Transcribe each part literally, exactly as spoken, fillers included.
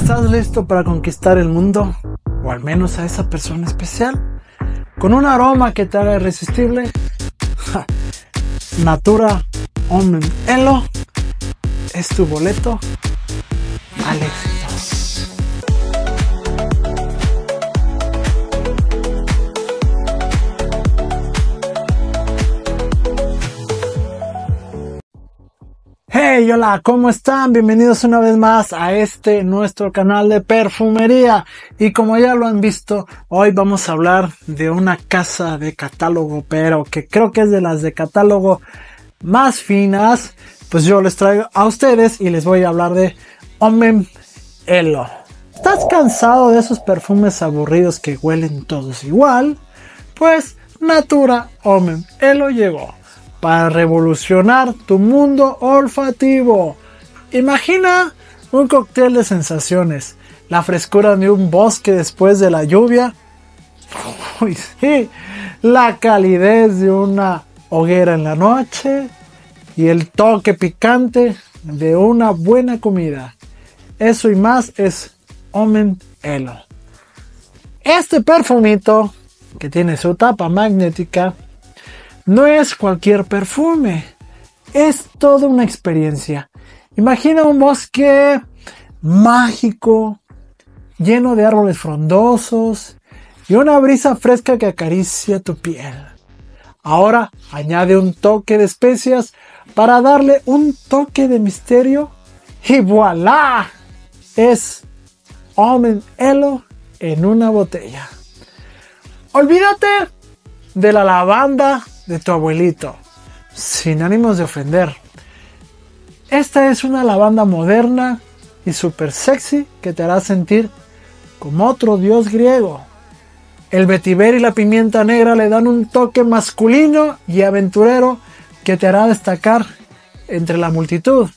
¿Estás listo para conquistar el mundo? O al menos a esa persona especial. ¿Con un aroma que te haga irresistible? Ja. Natura Homme Elo es tu boleto al éxito. Hey, hola, ¿cómo están? Bienvenidos una vez más a este nuestro canal de perfumería. Y como ya lo han visto, hoy vamos a hablar de una casa de catálogo, pero que creo que es de las de catálogo más finas. Pues yo les traigo a ustedes y les voy a hablar de Homme Elo. ¿Estás cansado de esos perfumes aburridos que huelen todos igual? Pues Natura Homme Elo llegó para revolucionar tu mundo olfativo. Imagina un cóctel de sensaciones, la frescura de un bosque después de la lluvia, uy, sí, la calidez de una hoguera en la noche y el toque picante de una buena comida. Eso y más es Homme Elo. Este perfumito, que tiene su tapa magnética, no es cualquier perfume, es toda una experiencia. Imagina un bosque mágico, lleno de árboles frondosos y una brisa fresca que acaricia tu piel. Ahora añade un toque de especias para darle un toque de misterio y ¡voilá! Es Homme Elo en una botella. Olvídate de la lavanda de tu abuelito, sin ánimos de ofender. Esta es una lavanda moderna y super sexy que te hará sentir como otro dios griego. El vetiver y la pimienta negra le dan un toque masculino y aventurero que te hará destacar entre la multitud.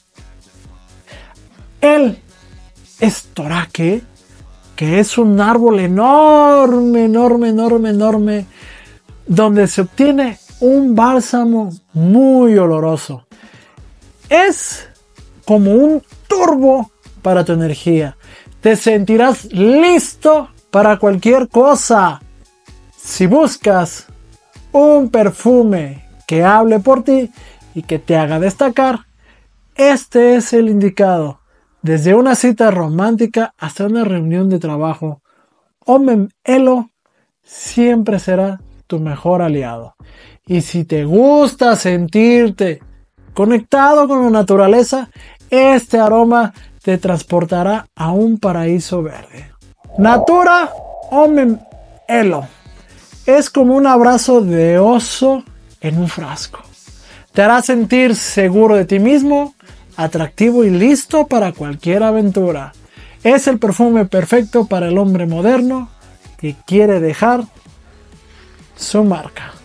El estoraque, que es un árbol enorme, enorme, enorme, enorme, donde se obtiene un bálsamo muy oloroso. Es como un turbo para tu energía. Te sentirás listo para cualquier cosa. Si buscas un perfume que hable por ti y que te haga destacar, este es el indicado. Desde una cita romántica hasta una reunión de trabajo, Homme Elo siempre será tu mejor aliado. Y si te gusta sentirte conectado con la naturaleza, este aroma te transportará a un paraíso verde. Natura Homme Elo es como un abrazo de oso en un frasco. Te hará sentir seguro de ti mismo, atractivo y listo para cualquier aventura. Es el perfume perfecto para el hombre moderno que quiere dejar su marca.